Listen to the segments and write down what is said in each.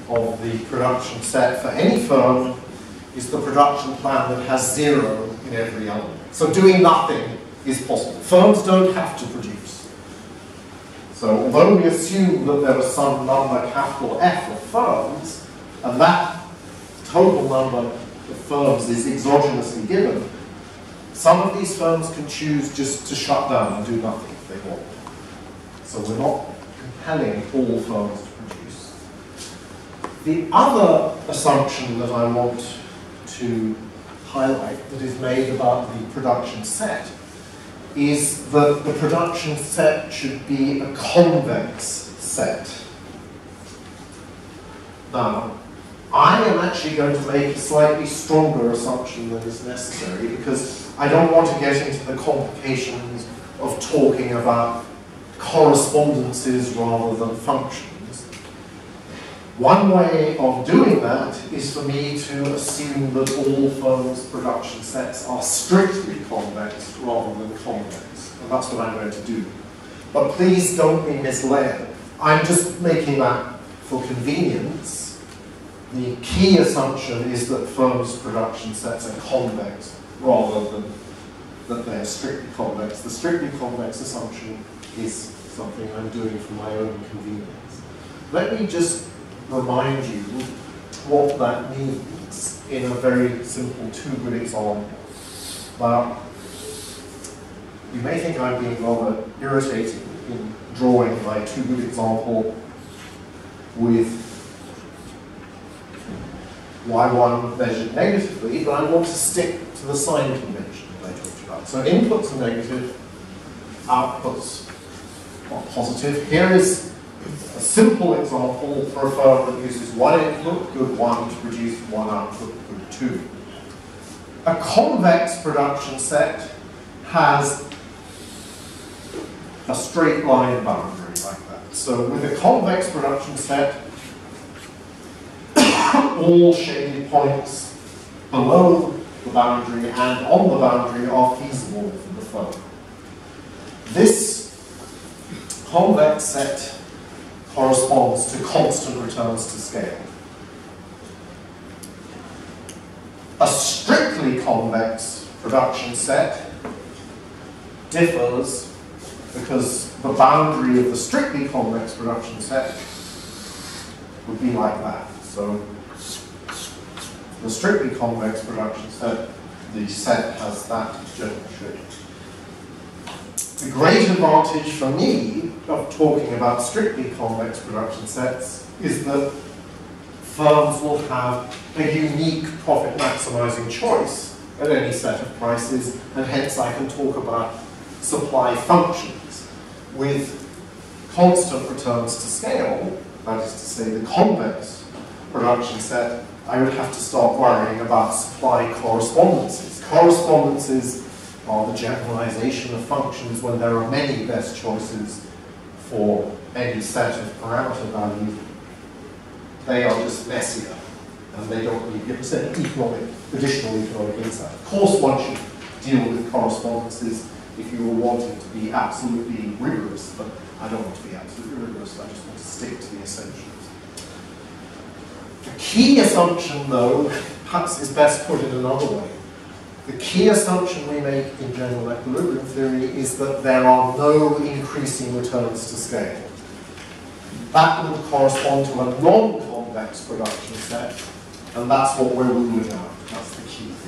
of the production set for any firm is the production plan that has 0 in every element. So doing nothing is possible. Firms don't have to produce. So although we assume that there is some number, capital F, of firms, and that total number of firms is exogenously given, some of these firms can choose just to shut down and do nothing if they want. So we're not compelling all firms to produce. The other assumption that I want to highlight that is made about the production set is that the production set should be a convex set. Now, I am actually going to make a slightly stronger assumption than is necessary because I don't want to get into the complications of talking about correspondences rather than functions. One way of doing that is for me to assume that all firms' production sets are strictly convex rather than convex. And that's what I'm going to do. But please don't be misled. I'm just making that for convenience. The key assumption is that firms' production sets are convex rather than that they're strictly convex. The strictly convex assumption is something I'm doing for my own convenience. Let me just remind you what that means in a very simple two-good example. Now, you may think I'm being rather irritating in drawing my two-good example with y1 measured negatively, but I want to stick to the sign convention that I talked about. So inputs are negative, outputs are positive. Here is a simple example for a firm that uses one input, good 1, to produce one output, good 2. A convex production set has a straight line boundary like that. So with a convex production set, all shaded points below the boundary and on the boundary are feasible for the firm. This convex set corresponds to constant returns to scale. A strictly convex production set differs because the boundary of the strictly convex production set would be like that. So the strictly convex production set, the set has that general shape. The great advantage for me of talking about strictly convex production sets is that firms will have a unique profit maximizing choice at any set of prices, and hence I can talk about supply functions. With constant returns to scale, that is to say the convex production set, I would have to start worrying about supply correspondences. Correspondences are the generalization of functions when there are many best choices for any set of parameter values. They are just messier, and they don't really give us any additional economic insight. Of course, one should deal with correspondences if you were wanting to be absolutely rigorous, but I don't want to be absolutely rigorous, I just want to stick to the essentials. The key assumption, though, perhaps is best put in another way. The key assumption we make in general equilibrium theory is that there are no increasing returns to scale. That would correspond to a non-convex production set, and that's what we're ruling out. That's the key thing.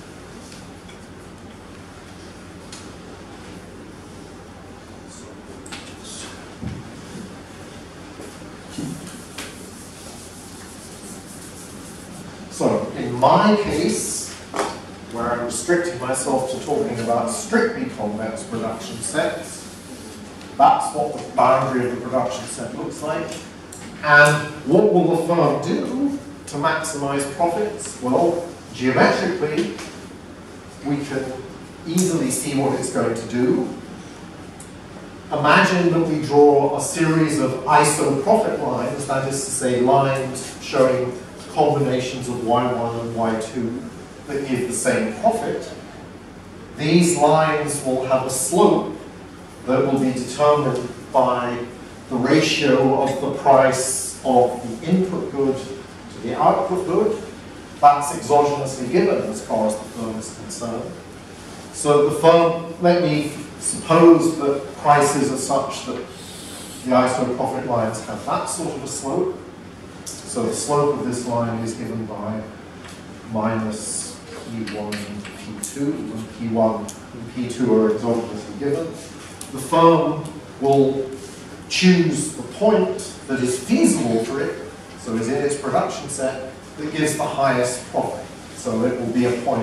So, in my case, where I'm restricting myself to talking about strictly convex production sets, that's what the boundary of the production set looks like. And what will the firm do to maximize profits? Well, geometrically, we can easily see what it's going to do. Imagine that we draw a series of iso-profit lines, that is to say, lines showing combinations of y1 and y2 that give the same profit. These lines will have a slope that will be determined by the ratio of the price of the input good to the output good. That's exogenously given as far as the firm is concerned. So the firm, let me suppose that prices are such that the ISO profit lines have that sort of a slope. So the slope of this line is given by minus P1 and P2, and P1 and P2 are exogenously given. The firm will choose the point that is feasible for it, so is in its production set, that gives the highest profit. So it will be a point,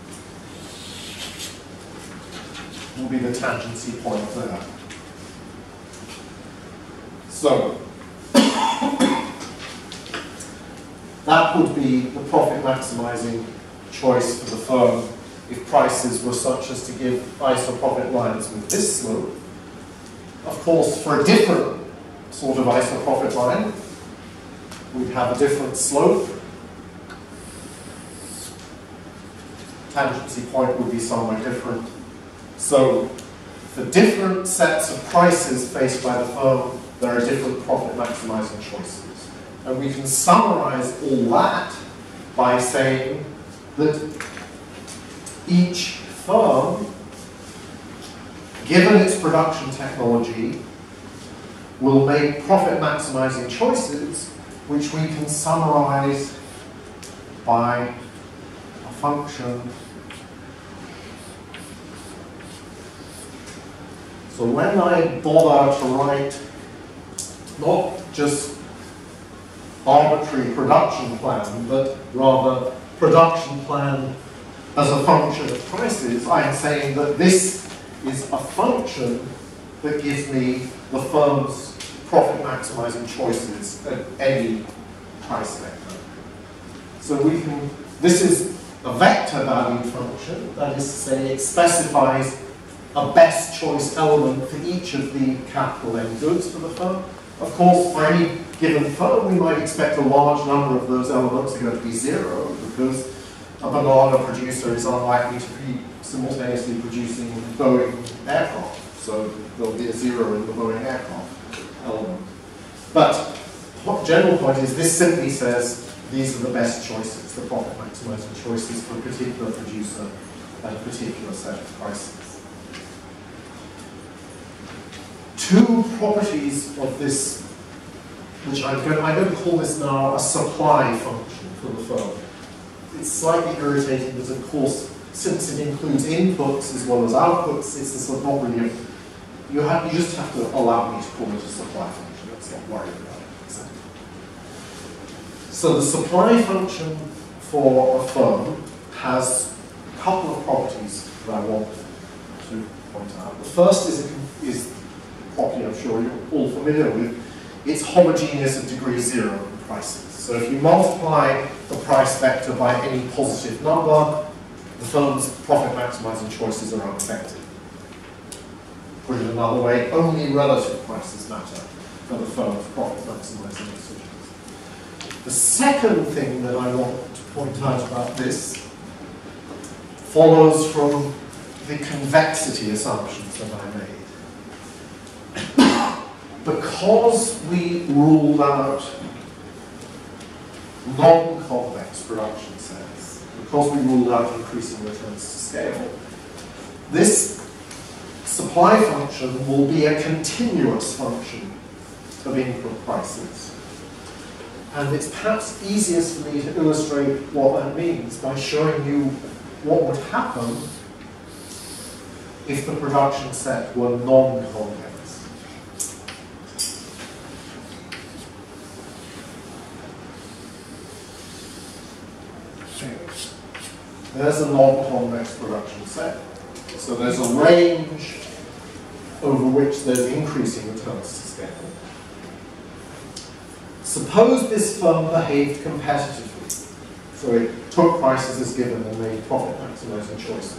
will be the tangency point there. So that would be the profit maximizing choice for the firm if prices were such as to give ISO profit lines with this slope. Of course, for a different sort of ISO profit line, we'd have a different slope. Tangency point would be somewhere different. So for different sets of prices faced by the firm, there are different profit maximizing choices. And we can summarize all that by saying that each firm, given its production technology, will make profit maximizing choices which we can summarize by a function. So when I bother to write not just arbitrary production plan, but rather production plan as a function of prices, I'm saying that this is a function that gives me the firm's profit maximizing choices at any price vector. So we can, this is a vector valued function, that is to say it specifies a best choice element for each of the capital N goods for the firm. Of course, for any given firm, we might expect a large number of those elements are going to be zero, because a banana producer is unlikely to be simultaneously producing Boeing aircraft. So there'll be a zero in the Boeing aircraft element. But the general point is this simply says these are the best choices, the profit maximizing choices for a particular producer at a particular set of prices. Two properties of this, which I'm going to call this now a supply function for the firm. It's slightly irritating because, of course, since it includes inputs as well as outputs, it's a sort of not really you just have to allow me to call it a supply function. Let's not worry about it. Exactly. So the supply function for a firm has a couple of properties that I want to point out. The first is property I'm sure you're all familiar with. It's homogeneous at degree 0 in prices. So if you multiply the price vector by any positive number, the firm's profit maximizing choices are unaffected. Put it another way, only relative prices matter for the firm's profit maximizing decisions. The second thing that I want to point out about this follows from the convexity assumptions that I made. Because we ruled out non-convex production sets, because we ruled out increasing returns to scale, this supply function will be a continuous function of input prices. And it's perhaps easiest for me to illustrate what that means by showing you what would happen if the production set were non-convex. There's a non-convex production set. So there's a range over which there's increasing returns to scale. Suppose this firm behaved competitively. So it took prices as given and made profit maximizing choices.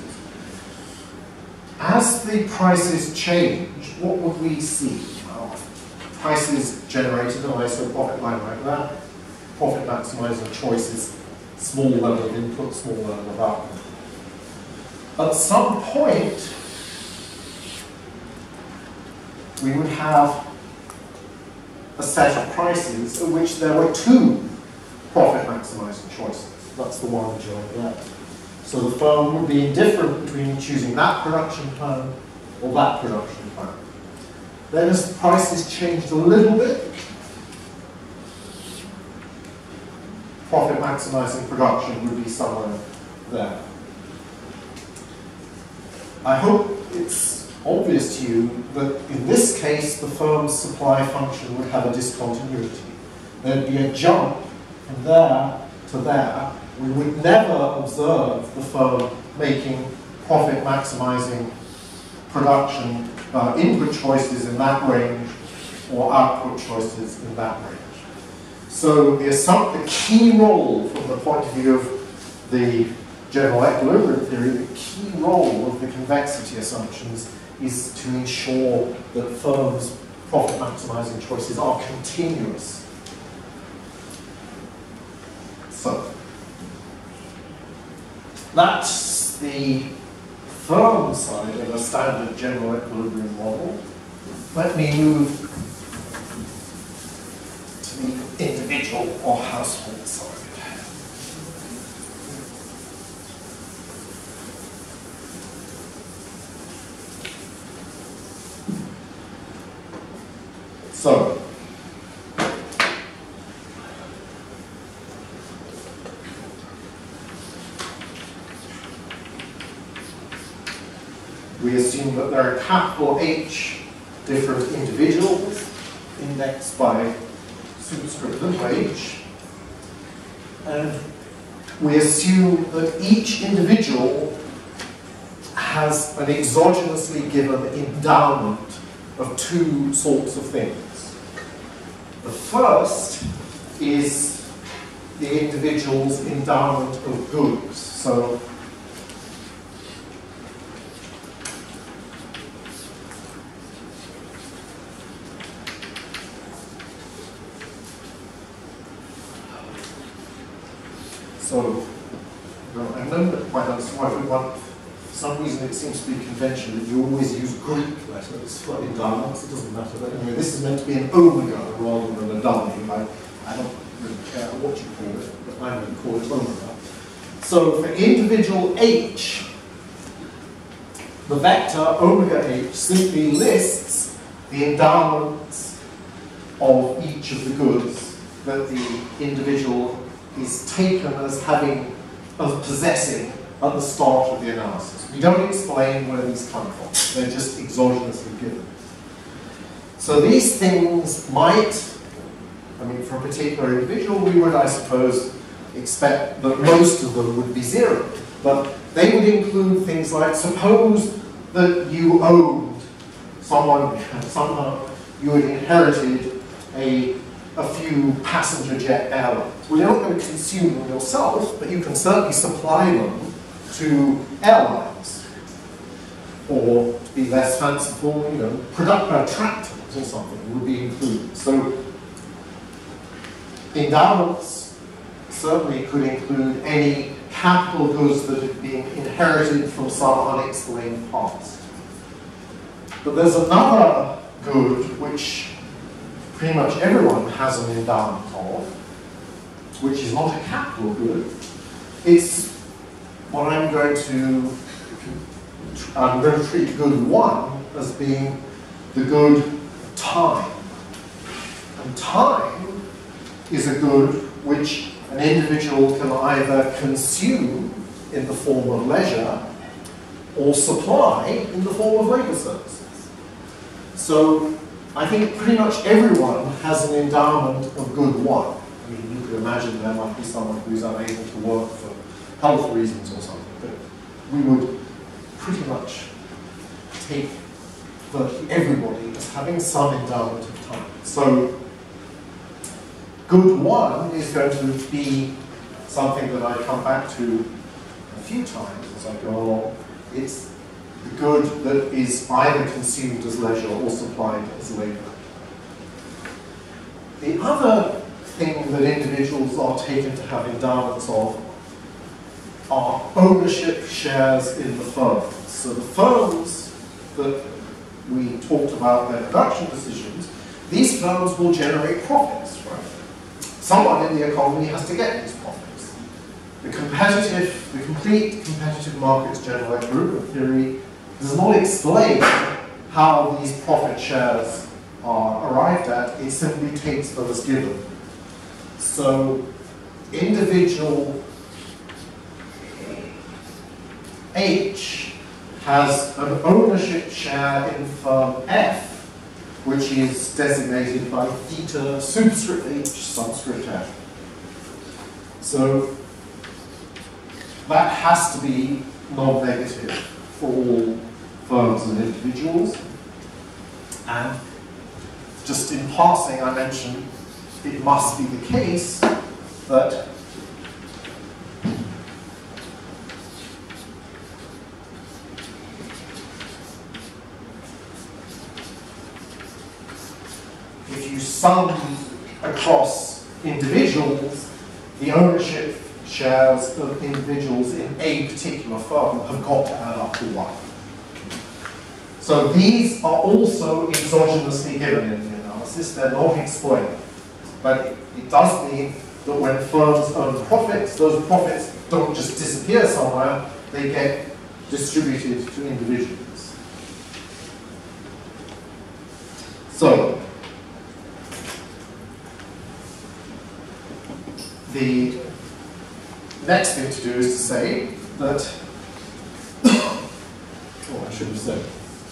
As the prices change, what would we see? Well, prices generated an ISO profit line like that. Profit maximizing choices, small level of input, small level of output. At some point, we would have a set of prices in which there were two profit maximizing choices. That's the one joint there. So the firm would be indifferent between choosing that production plan or that production plan. Then as the prices changed a little bit, profit maximizing production would be somewhere there. I hope it's obvious to you that in this case the firm's supply function would have a discontinuity. There'd be a jump from there to there. We would never observe the firm making profit maximizing production input choices in that range or output choices in that range. So the key role from the point of view of the general equilibrium theory, the key role of the convexity assumptions is to ensure that firms' profit maximizing choices are continuous. So that's the firm side of a standard general equilibrium model. Let me move to the individual or household side. So, we assume that there are capital H different individuals indexed by superscript H, and we assume that each individual has an exogenously given endowment of two sorts of things. The first is the individual's endowment of goods. So I know that quite understand why, for some reason it seems to be convention that you always use Greek letters for endowments. It doesn't matter. But anyway, this is meant to be an omega rather than a W. I don't really care what you call it, but I'm going to call it omega. So for individual H, the vector omega H simply lists the endowments of each of the goods that the individual is taken as possessing at the start of the analysis. We don't explain where these come from. They're just exogenously given. So these things might, for a particular individual, we would, I suppose, expect that most of them would be zero. But they would include things like, suppose that you owned somehow you had inherited a few passenger jet airlines. Well, you're not going to consume them yourself, but you can certainly supply them to airlines. Or, to be less fanciful, tractors or something would be included. So, endowments certainly could include any capital goods that have been inherited from some unexplained past. But there's another good which pretty much everyone has an endowment of, which is not a capital good. It's what I'm going to treat good one as being the good time. And time is a good which an individual can either consume in the form of leisure or supply in the form of labor services. So I think pretty much everyone has an endowment of good one. You could imagine there might be someone who's unable to work for health reasons or something, but we would pretty much take virtually everybody as having some endowment of time. So good one is going to be something that I come back to a few times as I go along. It's the good that is either consumed as leisure or supplied as labor. The other thing that individuals are taken to have endowments of are ownership shares in the firms. So the firms that we talked about their production decisions these firms will generate profits, right? Someone in the economy has to get these profits. The complete competitive markets general equilibrium theory does not explain how these profit shares are arrived at, it simply takes them as given. So individual H has an ownership share in firm F, which is designated by theta superscript H subscript F. So that has to be non-negative for all firms and individuals. And just in passing, I mentioned it must be the case that if you sum across individuals, the ownership shares of individuals in a particular firm have got to add up to 1. So these are also exogenously given in the analysis, they're not explained. But it does mean that when firms earn profits, those profits don't just disappear somewhere, they get distributed to individuals. So, the next thing to do is to say that, oh, I should have said,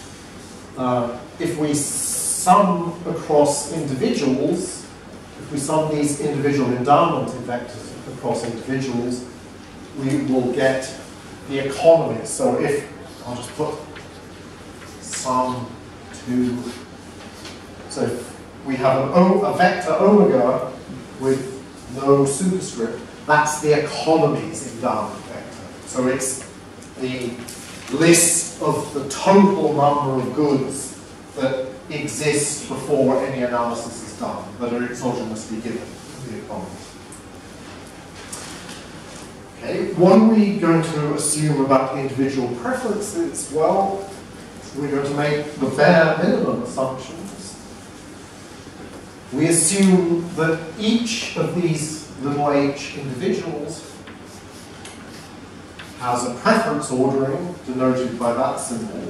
if we sum across individuals, if we sum these individual endowment vectors across individuals, we will get the economies. So if, I'll just put sum to, so if we have a vector omega with no superscript, that's the economies endowment vector. So it's the list of the total number of goods that exist before any analysis is done, that are exogenously given in the economy. Okay, what are we going to assume about individual preferences? Well, we're going to make the bare minimum assumptions. We assume that each of these little h individuals has a preference ordering denoted by that symbol.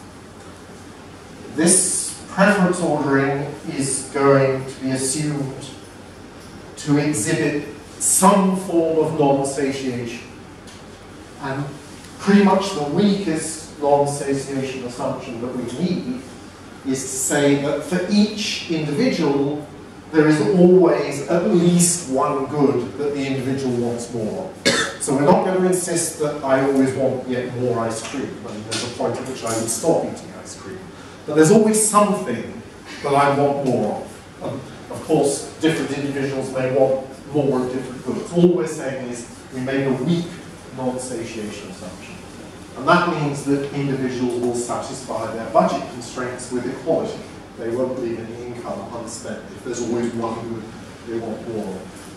This preference ordering is going to be assumed to exhibit some form of non-satiation. And pretty much the weakest non-satiation assumption that we need is to say that for each individual, there is always at least one good that the individual wants more of. So we're not going to insist that I always want yet more ice cream, and there's a point at which I would stop eating ice cream. But there's always something that I want more of. Of course, different individuals may want more of different goods. All we're saying is we make a weak non-satiation assumption. And that means that individuals will satisfy their budget constraints with equality. They won't leave any income unspent. If there's always one good, they want more.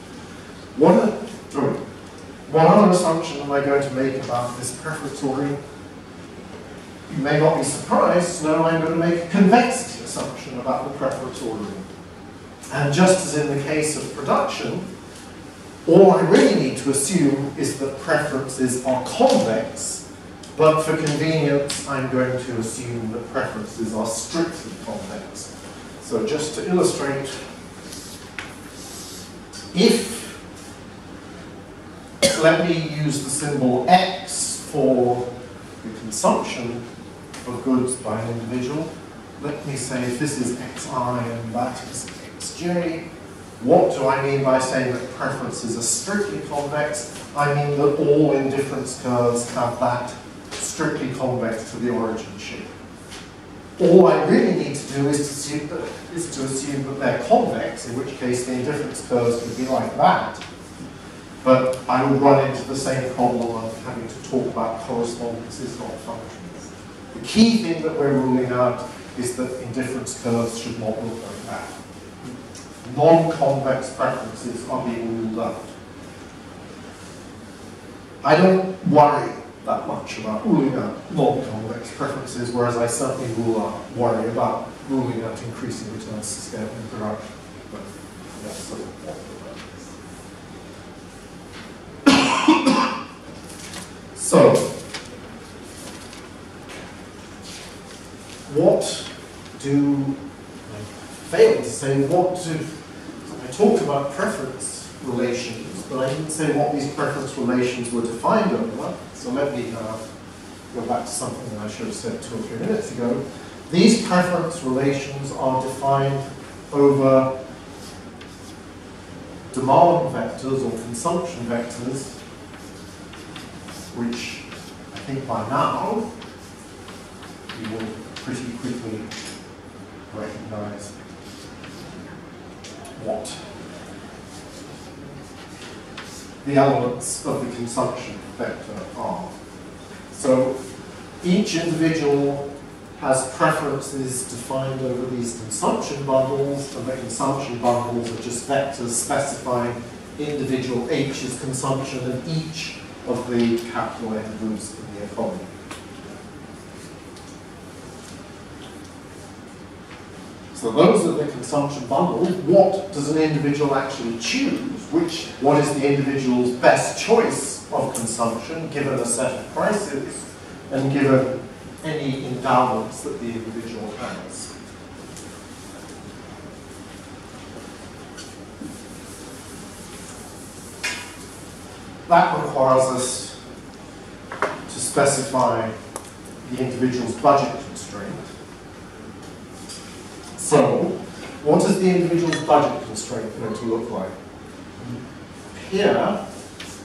One other assumption am I going to make about this preference ordering? You may not be surprised to know I'm going to make a convexity assumption about the preference ordering. And just as in the case of production, all I really need to assume is that preferences are convex, but for convenience, I'm going to assume that preferences are strictly convex. So just to illustrate, let me use the symbol X for the consumption of goods by an individual. Let me say if this is Xi and that is Xj. What do I mean by saying that preferences are strictly convex? I mean that all indifference curves have that strictly convex to the origin shape. All I really need to do is to assume that they're convex, in which case the indifference curves would be like that. But I would run into the same problem of having to talk about correspondences, not functions. The key thing that we're ruling out is that indifference curves should not look like that. Non-convex preferences are being ruled out. I don't worry that much about ruling out non-convex preferences, whereas I certainly worry about ruling out increasing returns to scale in production. But that's sort of what so, what do I fail to say? I talked about preference relations, but I didn't say what these preference relations were defined over. So let me go back to something that I should have said 2 or 3 minutes ago. These preference relations are defined over demand vectors or consumption vectors, which I think by now you will pretty quickly recognize what the elements of the consumption vector are. So each individual has preferences defined over these consumption bundles, and the consumption bundles are just vectors specifying individual H's consumption in each of the capital N groups in the economy. So those are the consumption bundles. What does an individual actually choose? What is the individual's best choice of consumption given a set of prices and given any endowments that the individual has? That requires us to specify the individual's budget constraint. So, what is the individual's budget constraint going to look like? Here,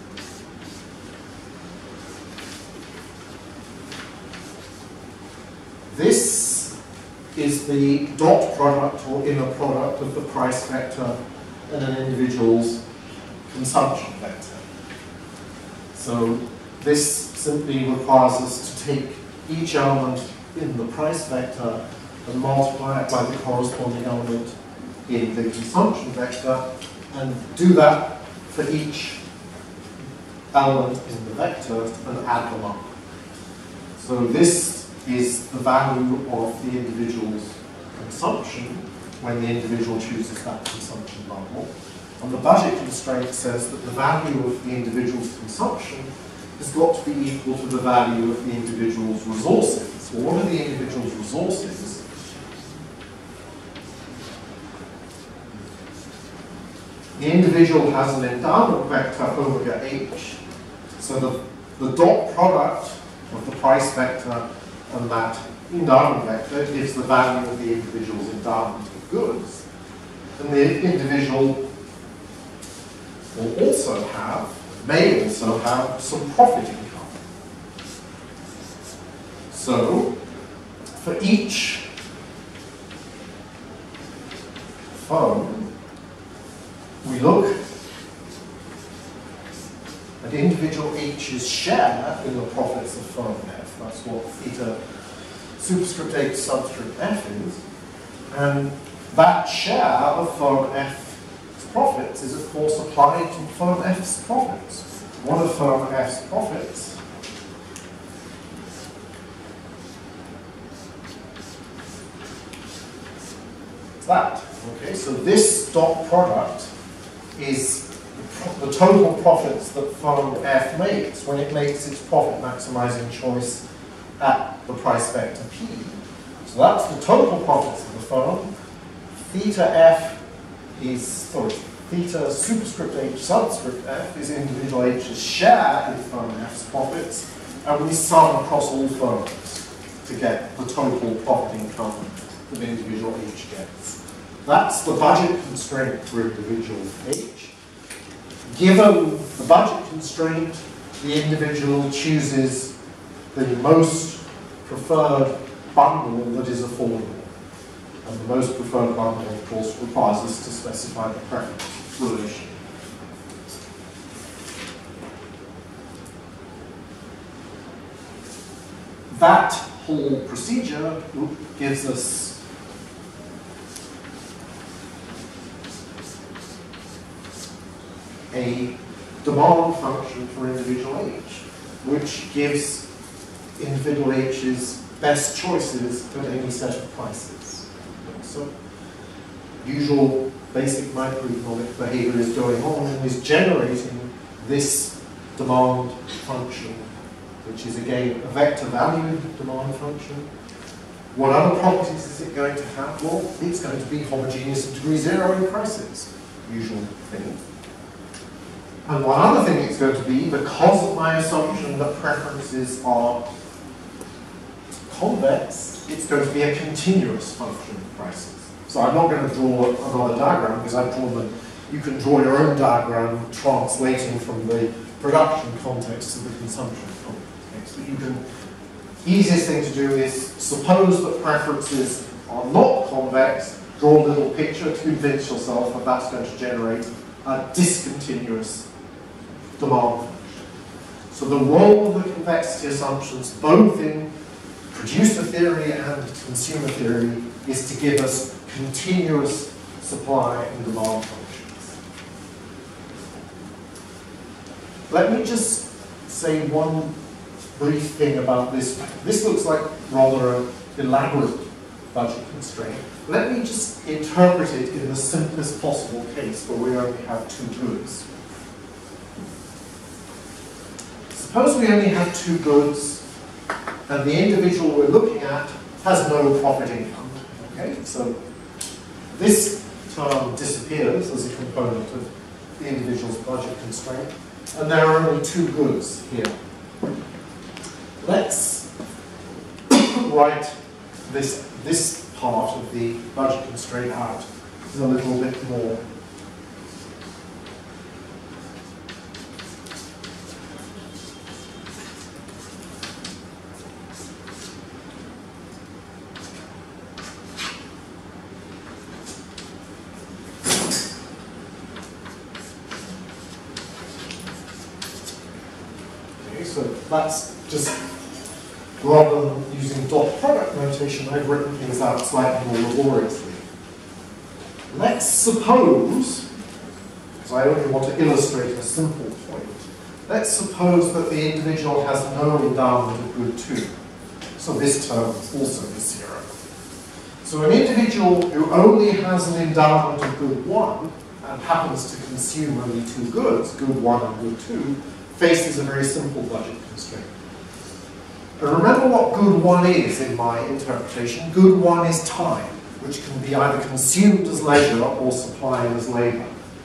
this is the dot product or inner product of the price vector and an individual's consumption vector. So this simply requires us to take each element in the price vector and multiply it by the corresponding element in the consumption vector, and do that for each element in the vector and add them up. So this is the value of the individual's consumption when the individual chooses that consumption bundle. And the budget constraint says that the value of the individual's consumption has got to be equal to the value of the individual's resources. So what are the individual's resources? The individual has an endowment vector omega h, so the dot product of the price vector and that endowment vector gives the value of the individual's endowment of goods. And the individual will also have, may also have, some profit income. So, for each firm, we look at individual H's share in the profits of firm F. That's what theta superscript H subscript F is. And that share of firm F's profits is, of course, applied to firm F's profits. What are firm F's profits? It's that. Okay, so this dot product is the total profits that firm F makes when it makes its profit maximizing choice at the price vector P. So that's the total profits of the firm. Theta F is, sorry, theta superscript H subscript F is individual H's share in firm F's profits, and we sum across all firms to get the total profit income that individual H gets. That's the budget constraint for individual H. Given the budget constraint, the individual chooses the most preferred bundle that is affordable. And the most preferred bundle, of course, requires us to specify the preference relation. That whole procedure gives us a demand function for individual H, which gives individual H's best choices at any set of prices. So usual basic microeconomic behavior is going on and is generating this demand function, which is again a vector valued demand function. What other properties is it going to have? Well, it's going to be homogeneous at degree 0 in prices, usual thing. And one other thing it's going to be, because of my assumption that preferences are convex, it's going to be a continuous function of prices. So I'm not going to draw another diagram because I've drawn them. You can draw your own diagram translating from the production context to the consumption context. But you can, easiest thing to do is suppose that preferences are not convex, draw a little picture to convince yourself that that's going to generate a discontinuous demand function. So the role of the convexity assumptions, both in producer theory and consumer theory, is to give us continuous supply and demand functions. Let me just say one brief thing about this. This looks like rather an elaborate budget constraint. Let me just interpret it in the simplest possible case where we only have two goods. Suppose we only have two goods and the individual we're looking at has no profit income. Okay, so this term disappears as a component of the individual's budget constraint, and there are only two goods here. Let's write this part of the budget constraint out a little bit more. So that's just, rather than using dot product notation, I've written things out slightly more laboriously. Let's suppose, because I only want to illustrate a simple point, let's suppose that the individual has no endowment of good 2. So this term also is 0. So an individual who only has an endowment of good 1 and happens to consume only two goods, good 1 and good 2, faces a very simple budget constraint. And remember what good 1 is in my interpretation. Good 1 is time, which can be either consumed as leisure or supplied as labor.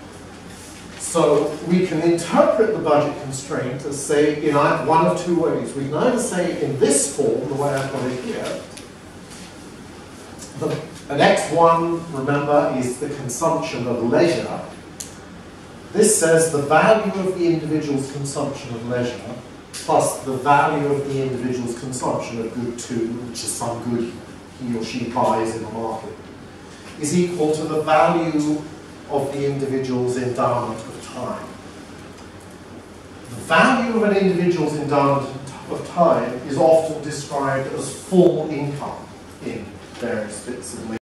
So we can interpret the budget constraint as, say, in one of two ways. We can either say in this form, the way I've got it here, an X1, remember, is the consumption of leisure. This says the value of the individual's consumption of leisure plus the value of the individual's consumption of good 2, which is some good he or she buys in the market, is equal to the value of the individual's endowment of time. The value of an individual's endowment of time is often described as full income in various bits of labor.